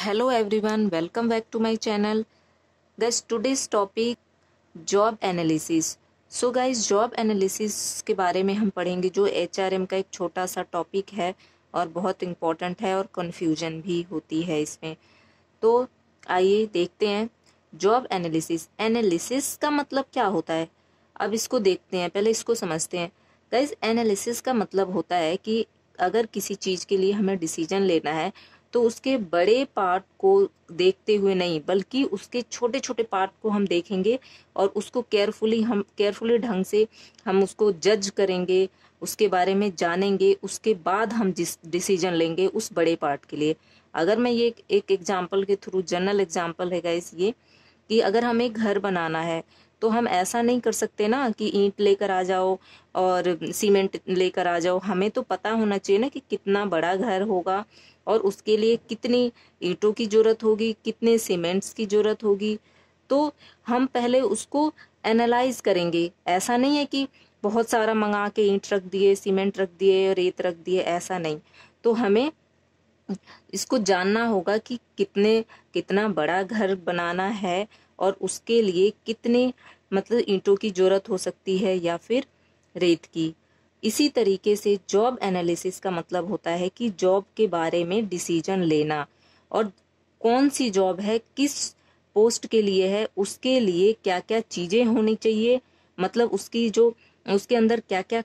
Hello everyone, welcome back to my channel. Guys, today's topic job analysis. So guys, job analysis के बारे में हम पढ़ेंगे जो एचआरएम का एक छोटा सा टॉपिक है और बहुत इम्पोर्टेंट है और कन्फ्यूजन भी होती है इसमें। तो आइए देखते हैं जॉब एनालिसिस। एनालिसिस का मतलब क्या होता है, अब इसको देखते हैं, पहले इसको समझते हैं। गाइस, एनालिसिस का मतलब होता है कि अगर किसी चीज़ के लिए हमें डिसीजन लेना है तो उसके बड़े पार्ट को देखते हुए नहीं, बल्कि उसके छोटे छोटे पार्ट को हम देखेंगे और उसको केयरफुली ढंग से हम उसको जज करेंगे, उसके बारे में जानेंगे, उसके बाद हम जिस डिसीजन लेंगे उस बड़े पार्ट के लिए। अगर मैं ये एक एग्जांपल के थ्रू, जनरल एग्जांपल है गाइस ये, कि अगर हमें घर बनाना है तो हम ऐसा नहीं कर सकते ना कि ईंट लेकर आ जाओ और सीमेंट लेकर आ जाओ। हमें तो पता होना चाहिए ना कि कितना बड़ा घर होगा और उसके लिए कितनी ईंटों की जरूरत होगी, कितने सीमेंट्स की जरूरत होगी। तो हम पहले उसको एनालाइज करेंगे। ऐसा नहीं है कि बहुत सारा मंगा के ईंट रख दिए, सीमेंट रख दिए, रेत रख दिए, ऐसा नहीं। तो हमें इसको जानना होगा कि कितना बड़ा घर बनाना है और उसके लिए कितने मतलब ईंटों की जरूरत हो सकती है या फिर रेत की। इसी तरीके से जॉब एनालिसिस का मतलब होता है कि जॉब के बारे में डिसीजन लेना और कौन सी जॉब है, किस पोस्ट के लिए है, उसके लिए क्या क्या चीजें होनी चाहिए, मतलब उसके अंदर क्या क्या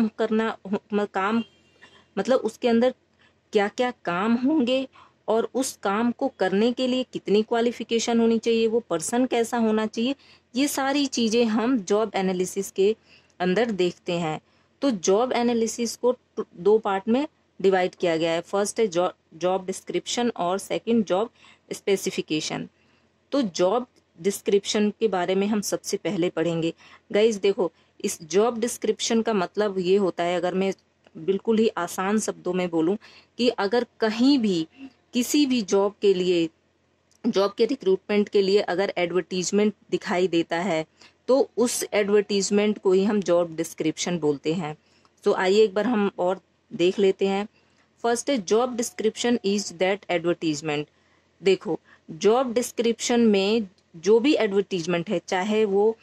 काम मतलब उसके अंदर क्या क्या काम होंगे और उस काम को करने के लिए कितनी क्वालिफिकेशन होनी चाहिए, वो पर्सन कैसा होना चाहिए। ये सारी चीजें हम जॉब एनालिसिस के अंदर देखते हैं। तो जॉब एनालिसिस को दो पार्ट में डिवाइड किया गया है। फर्स्ट है जॉब डिस्क्रिप्शन और सेकंड जॉब स्पेसिफिकेशन। तो जॉब डिस्क्रिप्शन के बारे में हम सबसे पहले पढ़ेंगे। गाइज देखो, इस जॉब डिस्क्रिप्शन का मतलब ये होता है, अगर मैं बिल्कुल ही आसान शब्दों में बोलूं, कि अगर कहीं भी किसी भी जॉब के लिए, जॉब के रिक्रूटमेंट के लिए अगर एडवर्टीजमेंट दिखाई देता है तो उस एडवर्टीजमेंट को ही हम जॉब डिस्क्रिप्शन बोलते हैं। तो आइए एक बार हम और देख लेते हैं। फर्स्ट है job description is that advertisement. देखो, जॉब डिस्क्रिप्शन में जो भी एडवर्टीजमेंट है, चाहे वो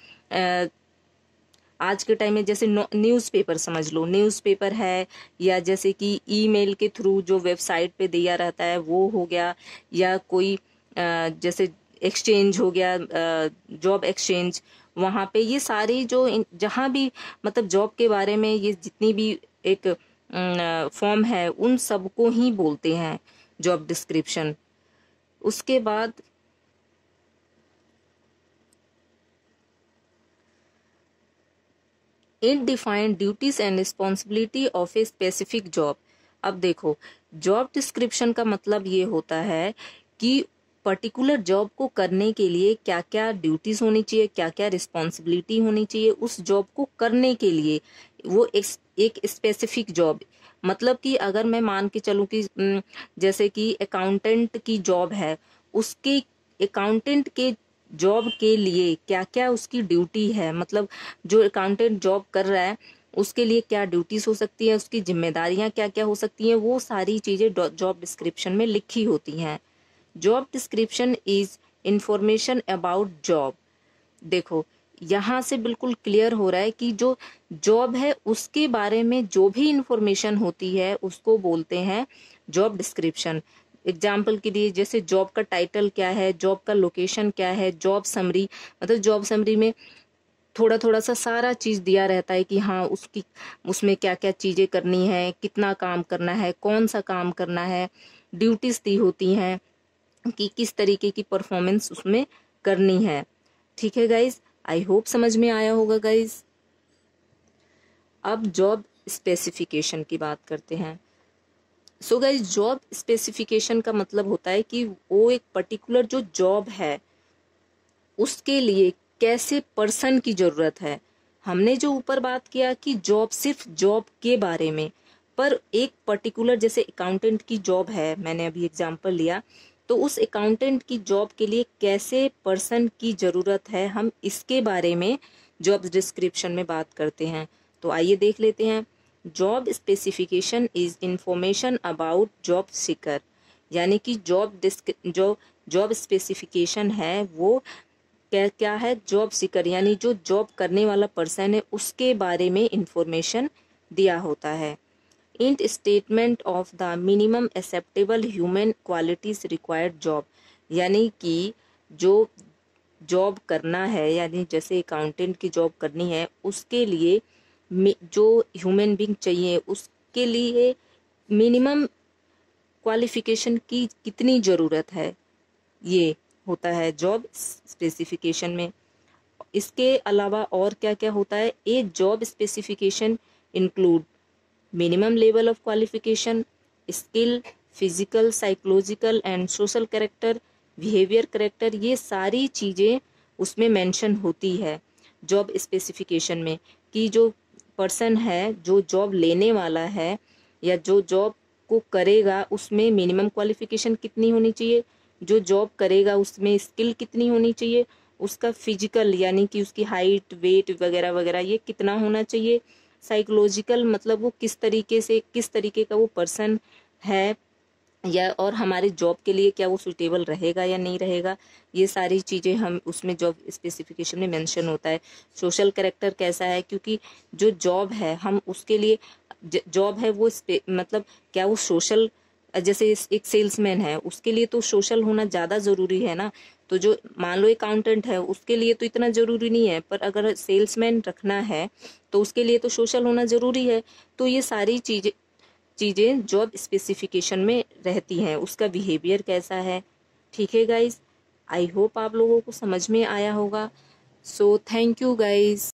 आज के टाइम में जैसे न्यूज़पेपर समझ लो, न्यूज़पेपर है, या जैसे कि ईमेल के थ्रू जो वेबसाइट पे दिया रहता है वो हो गया, या कोई जैसे एक्सचेंज हो गया, जॉब एक्सचेंज, वहां पे ये सारी जो जहां भी मतलब जॉब के बारे में ये जितनी भी एक फॉर्म है उन सबको ही बोलते हैं जॉब डिस्क्रिप्शन। उसके बाद it defined duties and responsibility of a specific job. अब देखो, जॉब डिस्क्रिप्शन का मतलब ये होता है कि पर्टिकुलर जॉब को करने के लिए क्या क्या ड्यूटीज होनी चाहिए, क्या क्या रिस्पॉन्सिबिलिटी होनी चाहिए उस जॉब को करने के लिए। वो एक स्पेसिफिक जॉब, मतलब कि अगर मैं मान के चलूं कि जैसे कि अकाउंटेंट की जॉब है, उसके अकाउंटेंट के जॉब के लिए क्या क्या उसकी ड्यूटी है, मतलब जो अकाउंटेंट जॉब कर रहा है उसके लिए क्या ड्यूटीज हो सकती है, उसकी जिम्मेदारियां क्या क्या हो सकती हैं, वो सारी चीजें जॉब डिस्क्रिप्शन में लिखी होती हैं। Job description is information about job. देखो, यहाँ से बिल्कुल क्लियर हो रहा है कि जो जॉब है उसके बारे में जो भी इंफॉर्मेशन होती है उसको बोलते हैं जॉब डिस्क्रिप्शन। एग्जाम्पल के लिए, जैसे जॉब का टाइटल क्या है, जॉब का लोकेशन क्या है, जॉब समरी, मतलब जॉब समरी में थोड़ा थोड़ा सा सारा चीज दिया रहता है कि हाँ उसमें क्या क्या चीजें करनी है, कितना काम करना है, कौन सा काम करना है, ड्यूटीज दी होती हैं कि किस तरीके की परफॉर्मेंस उसमें करनी है। ठीक है गाइज, आई होप समझ में आया होगा गाइज। अब जॉब स्पेसिफिकेशन की बात करते हैं। सो गाइज, जॉब स्पेसिफिकेशन का मतलब होता है कि वो एक पर्टिकुलर जो जॉब है उसके लिए कैसे पर्सन की जरूरत है। हमने जो ऊपर बात किया कि जॉब सिर्फ जॉब के बारे में, पर एक पर्टिकुलर जैसे अकाउंटेंट की जॉब है, मैंने अभी एग्जांपल लिया, तो उस अकाउंटेंट की जॉब के लिए कैसे पर्सन की जरूरत है, हम इसके बारे में जॉब डिस्क्रिप्शन में बात करते हैं। तो आइए देख लेते हैं। Job specification is information about job seeker. यानी कि जो जॉब स्पेसिफिकेशन है वो क्या क्या है, जॉब सीकर यानी जो जॉब करने वाला पर्सन है उसके बारे में इंफॉर्मेशन दिया होता है। It statement of the minimum acceptable human qualities required job, यानी कि जो जॉब करना है, यानी जैसे अकाउंटेंट की जॉब करनी है उसके लिए जो ह्यूमन बीइंग चाहिए उसके लिए मिनिमम क्वालिफिकेशन की कितनी ज़रूरत है, ये होता है जॉब स्पेसिफिकेशन में। इसके अलावा और क्या क्या होता है, a job specification include minimum level of qualification, skill, physical, psychological and social character, behaviour character, ये सारी चीज़ें उसमें मेंशन होती है जॉब स्पेसिफिकेशन में, कि जो पर्सन है जो जॉब लेने वाला है या जो जॉब को करेगा उसमें मिनिमम क्वालिफिकेशन कितनी होनी चाहिए, जो जॉब करेगा उसमें स्किल कितनी होनी चाहिए, उसका फिजिकल यानी कि उसकी हाइट वेट वगैरह वगैरह ये कितना होना चाहिए, साइकोलॉजिकल मतलब वो किस तरीके का वो पर्सन है, या और हमारे जॉब के लिए क्या वो सुटेबल रहेगा या नहीं रहेगा, ये सारी चीज़ें हम उसमें जॉब स्पेसिफिकेशन में मेंशन होता है। सोशल कैरेक्टर कैसा है, क्योंकि जो जॉब है हम उसके लिए जॉब है वो मतलब क्या वो सोशल, जैसे एक सेल्समैन है उसके लिए तो सोशल होना ज़्यादा ज़रूरी है ना, तो जो मान लो अकाउंटेंट है उसके लिए तो इतना ज़रूरी नहीं है, पर अगर सेल्समैन रखना है तो उसके लिए तो सोशल होना ज़रूरी है। तो ये सारी चीज़ें जॉब स्पेसिफिकेशन में रहती हैं, उसका बिहेवियर कैसा है। ठीक है गाइज, आई होप आप लोगों को समझ में आया होगा। So thank you guys.